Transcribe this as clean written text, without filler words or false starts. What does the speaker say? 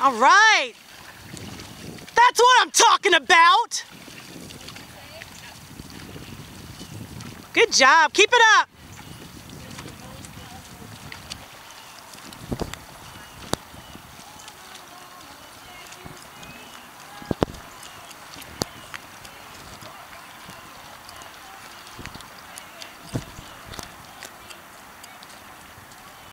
All right. That's what I'm talking about. Good job. Keep it up.